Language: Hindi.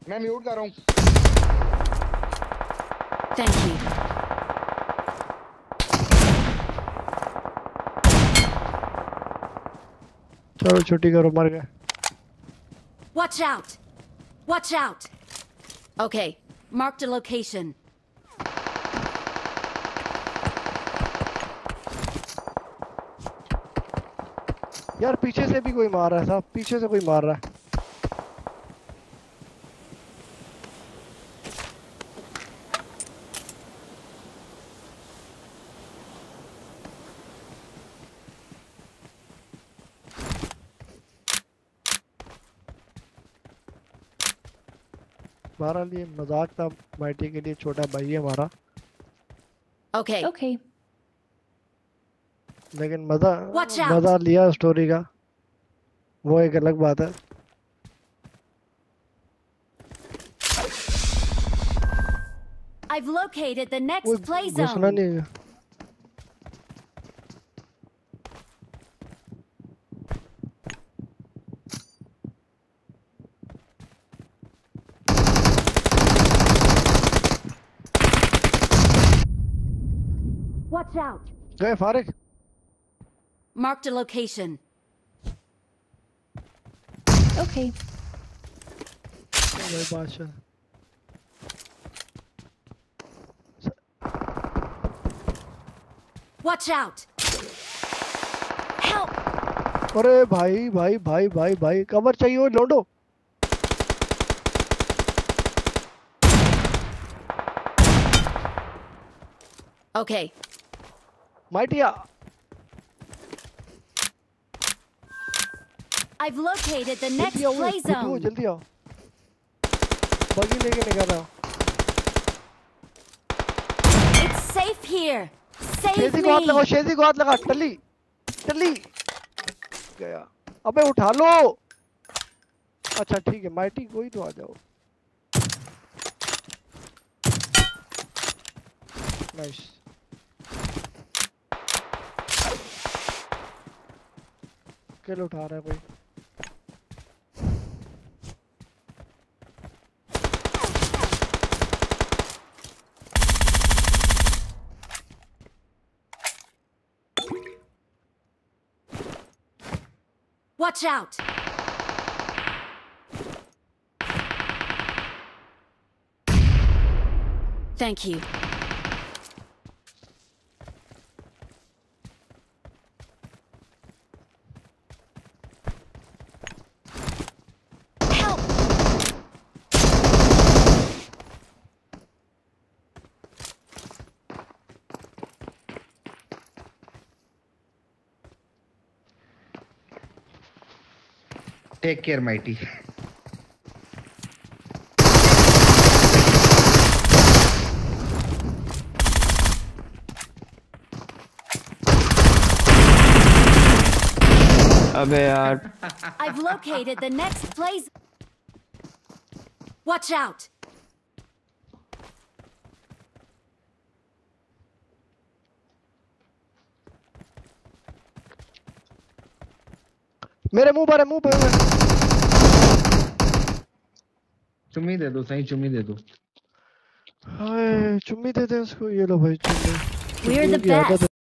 मैं म्यूट कर रहा हूँ। Thank you. चलो छुट्टी करो, मर गए। Watch out! Watch out! Okay, marked a location. यार पीछे से भी कोई मार रहा है साहब, पीछे से कोई मार रहा है। हमारा लिए मजाक था, माइटी के लिए छोटा भाई है हमारा। Okay. Okay. लेकिन Watch out! मजा लिया स्टोरी का, वो एक अलग बात है। I've located the next वो play घुसना zone. नहीं है। Watch out! गए फारिक। Marked a location. Okay. गए बादशाह। Watch out! Help! अरे भाई भाई भाई भाई भाई, कवर चाहिए हो लोडो। Okay. माइटिया I've located the next जल्दी आओ, play zone. जल्दी आओ, बगी लेके निकल रहा हूँ। It's safe here. Save शेजी को हाथ लगाओ, me. शेजी को हाथ लगा। टली टली गया। अबे उठा लो। अच्छा ठीक है, माइटी कोई तो आ जाओ। नाइस। किल उठा रहा है कोई। Watch out! Thank you. Help! Take care Mighty. अबे यार I've located the next play zone. Watch out! मेरे मुंह पर है, मुंह पे। चुम्मी दे दो, सही चुम्मी दे दो। हाय चुम्मी दे दे उसको। ये लो भाई चुम्मी। We're the चुम्मी की आदत है। best.